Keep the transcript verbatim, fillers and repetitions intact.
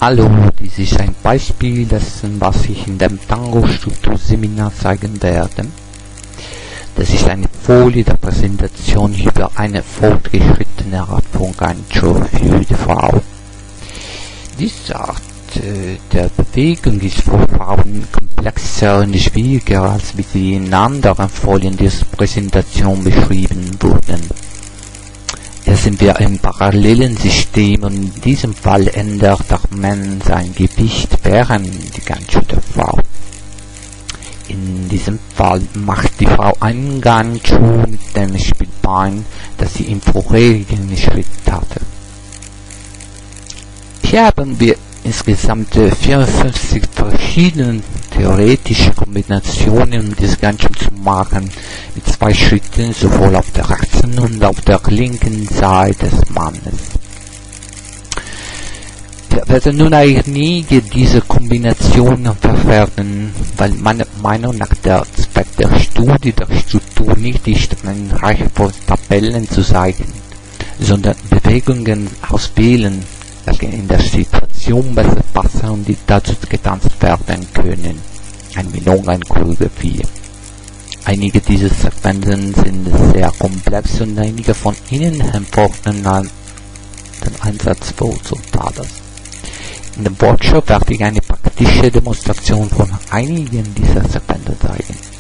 Hallo, dies ist ein Beispiel dessen, was ich in dem Tango-Struktur-Seminar zeigen werde. Das ist eine Folie der Präsentation über eine fortgeschrittene Art von Gancho für die Frau. Diese Art äh, der Bewegung ist für Frauen komplexer und schwieriger, als wie sie in anderen Folien dieser Präsentation beschrieben wurden. Hier sind wir im parallelen System und in diesem Fall ändert der Mann sein Gewicht während die Gancho der Frau. In diesem Fall macht die Frau einen Gancho mit dem Spielbein, das sie im vorherigen Schritt hatte. Hier haben wir insgesamt vierundfünfzig verschiedene theoretische Kombinationen, um das Gancho zu machen, mit zwei Schritten sowohl auf der rechten und auf der linken Seite des Mannes. Wir werden nun einige dieser Kombinationen verwerten, weil meiner Meinung nach der Zweck der Studie der Struktur nicht ist, eine Reihe von Tabellen zu zeigen, sondern Bewegungen auswählen, welche in der Situation besser passen und die dazu getanzt werden können. Ein Melon, ein Choreografie. Einige dieser Sequenzen sind sehr komplex und einige von ihnen erfordern den Einsatz von Resultaten. In dem Workshop werde ich eine praktische Demonstration von einigen dieser Sequenzen zeigen.